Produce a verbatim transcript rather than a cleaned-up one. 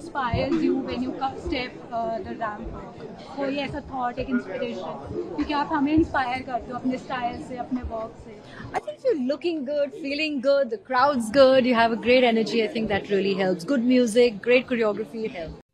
inspires you when you come step uh, the ramp? कोई ऐसा thought, एक inspiration, क्योंकि आप हमें inspire करते हो अपने style से, अपने work से. I think if you're looking good, feeling good, the crowd's good, you have a great energy, I think that really helps. Good music, great choreography, it helps.